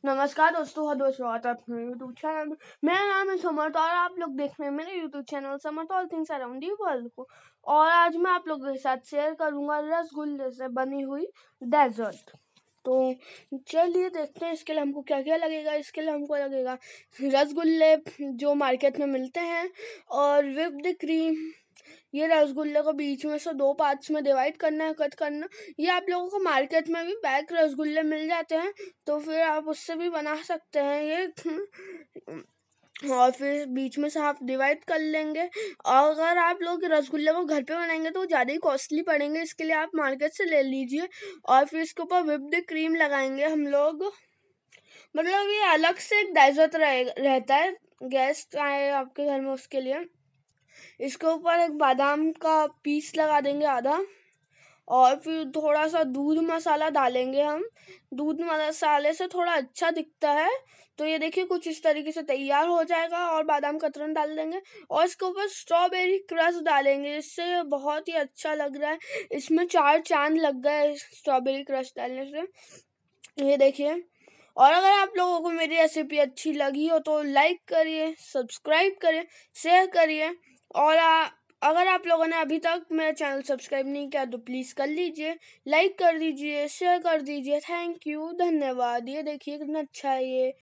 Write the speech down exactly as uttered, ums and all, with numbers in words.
नमस्कार दोस्तों, बहुत बहुत स्वागत है अपने यूट्यूब चैनल में। मेरा नाम है समर्थ और आप लोग देख रहे हैं मेरे YouTube channel Samarth all things around the world को। और आज मैं आप लोगों के साथ शेयर करूंगा रसगुल्ले से बनी हुई डेजर्ट। तो चलिए देखते हैं इसके लिए हमको क्या क्या लगेगा। इसके लिए हमको लगेगा रसगुल्ले जो मार्केट में मिलते हैं और व्हिप्ड क्रीम। ये रसगुल्ले को बीच में से दो पार्ट्स में डिवाइड करना है, कट करना। ये आप लोगों को मार्केट में भी पैक रसगुल्ले मिल जाते हैं, तो फिर आप उससे भी बना सकते हैं ये। और फिर बीच में से आप डिवाइड कर लेंगे। और अगर आप लोग रसगुल्ले को घर पे बनाएंगे तो ज़्यादा ही कॉस्टली पड़ेंगे, इसके लिए आप मार्केट से ले लीजिए। और फिर इसके ऊपर व्हिप्ड क्रीम लगाएंगे हम लोग। मतलब ये अलग से एक डेजर्ट रहे रहता है, गेस्ट आए आपके घर में उसके लिए। इसके ऊपर एक बादाम का पीस लगा देंगे आधा, और फिर थोड़ा सा दूध मसाला डालेंगे हम। दूध मसाले से थोड़ा अच्छा दिखता है। तो ये देखिए कुछ इस तरीके से तैयार हो जाएगा। और बादाम कतरन डाल देंगे और इसके ऊपर स्ट्रॉबेरी क्रश डालेंगे, इससे बहुत ही अच्छा लग रहा है। इसमें चार चांद लग गए स्ट्रॉबेरी क्रश डालने से, ये देखिए। और अगर आप लोगों को मेरी रेसिपी अच्छी लगी हो तो लाइक करिए, सब्सक्राइब करिए, शेयर करिए। और आ, अगर आप लोगों ने अभी तक मेरा चैनल सब्सक्राइब नहीं किया तो प्लीज़ कर लीजिए, लाइक कर दीजिए, शेयर कर दीजिए। थैंक यू, धन्यवाद। ये देखिए कितना अच्छा है ये।